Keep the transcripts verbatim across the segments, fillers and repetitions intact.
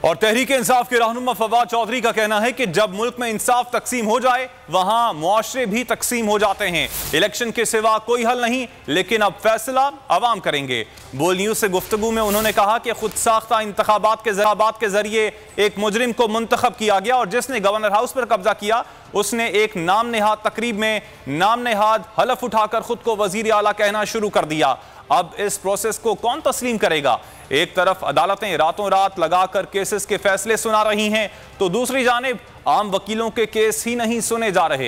और तहरीक इंसाफ के रहनुमा फवाद चौधरी का कहना है कि जब मुल्क में इंसाफ तकसीम हो जाए वहां मुआशरे भी तकसीम हो जाते हैं। इलेक्शन के सिवा कोई हल नहीं, लेकिन अब फैसला अवाम करेंगे। बोल न्यूज से गुफ्तगू में उन्होंने कहा कि खुद साख्ता इंतखाबात के जराबात के जरिए एक मुजरिम को मुंतखब किया गया और जिसने गवर्नर हाउस पर कब्जा किया उसने एक नाम नेहाद तकरीब में नाम नेहाद हलफ उठाकर खुद को वजीर आला कहना शुरू कर दिया। अब इस प्रोसेस को कौन तस्लीम करेगा? एक तरफ अदालतें रातों रात लगाकर केसेस के फैसले सुना रही हैं, तो दूसरी जानिब आम वकीलों के केस ही नहीं सुने जा रहे।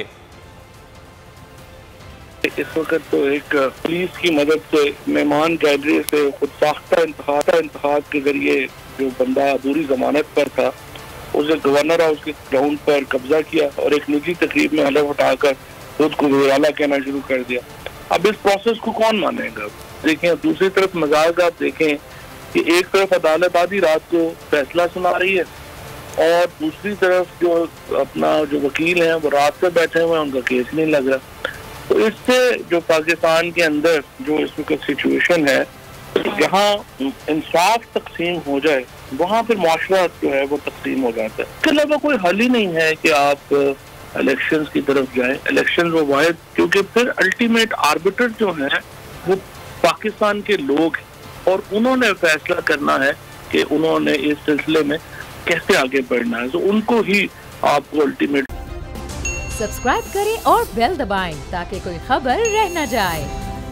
इस वक्त तो एक पुलिस की मदद से मेहमान गैलरी से खुद साख्ता इंतखाब इंतखाब के जरिए जो बंदा अधूरी जमानत पर था उसे गवर्नर हाउस के ग्राउंड पर कब्जा किया और एक निजी तकरीब में हलफ उठाकर खुद को वज़ीर-ए-आला कहना शुरू कर दिया। अब इस प्रोसेस को कौन मानेगा? देखें, दूसरी तरफ मजाक आप देखें कि एक तरफ अदालत आधी रात को फैसला सुना रही है और दूसरी तरफ जो अपना जो वकील हैं वो रात को बैठे हुए हैं, उनका केस नहीं लग रहा। तो इससे जो पाकिस्तान के अंदर जो इस वक्त सिचुएशन है, जहाँ इंसाफ तकसीम हो जाए वहाँ फिर मुआशरा जो है वो तकसीम हो जाता है। इसके अलावा कोई हल ही नहीं है कि आप इलेक्शंस की तरफ जाएं। इलेक्शन वो वाहिद, क्योंकि फिर अल्टीमेट आर्बिटर जो है वो पाकिस्तान के लोग हैं और उन्होंने फैसला करना है कि उन्होंने इस सिलसिले में कैसे आगे बढ़ना है। तो उनको ही आपको अल्टीमेट सब्सक्राइब करें और बेल दबाएं ताकि कोई खबर रह न जाए।